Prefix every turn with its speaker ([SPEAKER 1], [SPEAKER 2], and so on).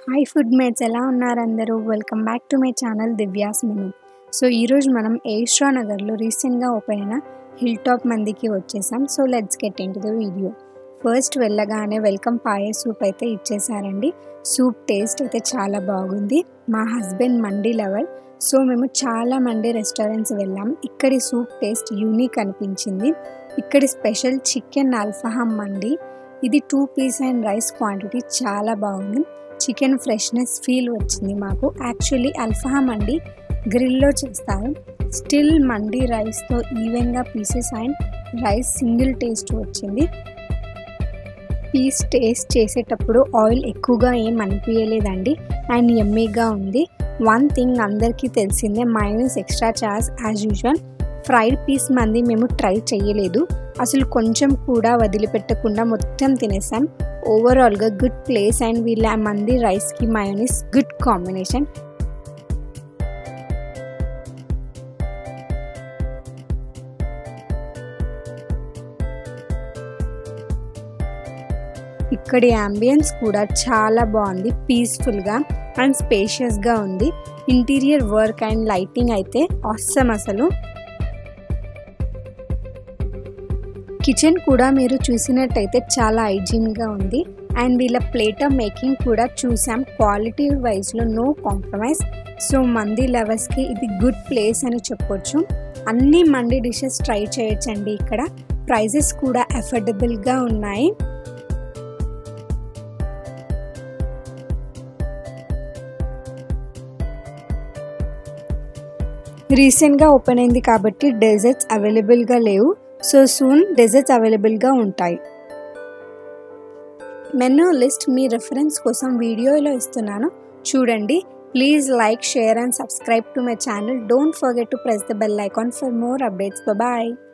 [SPEAKER 1] Hi food mates, ఎలా ఉన్నారు అందరూ? Welcome back to my channel Divya's menu. So ఈరోజు మనం ఏష్రా నగర్లో రీసెంట్గా ఓపెన్ అయిన హిల్ టాప్ మందికి వచ్చేసాం. So let's get into the video. First వెళ్ళగానే వెల్కమ్ పాయ సూప్ అయితే ఇచ్చేసారండి. సూప్ టేస్ట్ అయితే చాలా బాగుంది. మా హస్బెండ్ మండీ లవర్, సో మేము చాలా మండీ రెస్టారెంట్స్ వెళ్ళాం. ఇక్కడి సూప్ టేస్ట్ యూనిక్ అనిపించింది. ఇక్కడి స్పెషల్ చికెన్ అల్ఫహాం మండీ, ఇది 2 పీస్ అండ్ రైస్ క్వాంటిటీ చాలా బాగుంది. చికెన్ ఫ్రెష్నెస్ ఫీల్ వచ్చింది మాకు. యాక్చువల్లీ అల్ఫహాం మండీ గ్రిల్లో చేస్తారు. స్టిల్ మండీ రైస్తో ఈవెన్గా pieces and rice single taste వచ్చింది. పీస్ టేస్ట్ చేసేటప్పుడు ఆయిల్ ఎక్కువగా ఏం అనిపించలేదండి అండ్ యమ్మీగా ఉంది. వన్ థింగ్ అందరికీ తెలిసిందే, mayonnaise extra charge as usual. Fried piece mandi మేము ట్రై చేయలేదు, అసలు కొంచెం కూడా వదిలిపెట్టకుండా మొత్తం తినేసాం. ఓవరాల్గా గుడ్ ప్లేస్ అండ్ వీళ్ళ మంది రైస్కి మయోనీస్ గుడ్ కాంబినేషన్. ఇక్కడి అంబియన్స్ కూడా చాలా బాగుంది, పీస్ఫుల్గా అండ్ స్పేషియస్గా ఉంది. ఇంటీరియర్ వర్క్ అండ్ లైటింగ్ అయితే ఆసమ్ అసలు. కిచెన్ కూడా మీరు చూసినట్టయితే చాలా హైజీన్గా ఉంది అండ్ వీళ్ళ ప్లేటర్ మేకింగ్ కూడా చూసాం. క్వాలిటీ వైజ్లో నో కాంప్రమైజ్. సో మండీ లవర్స్కి ఇది గుడ్ ప్లేస్ అని చెప్పొచ్చు. అన్ని మండీ డిషెస్ ట్రై చేయొచ్చండి. ఇక్కడ ప్రైజెస్ కూడా అఫోర్డబుల్గా ఉన్నాయి. రీసెంట్గా ఓపెన్ అయింది కాబట్టి డెజర్ట్స్ అవైలబుల్గా లేవు. సో సూన్ డెజర్ట్స్ అవైలబుల్గా ఉంటాయి. మెనూ లిస్ట్ మీ రెఫరెన్స్ కోసం వీడియోలో ఇస్తున్నాను, చూడండి. Please like, share and subscribe to my channel. Don't forget to press the bell icon for more updates. Bye.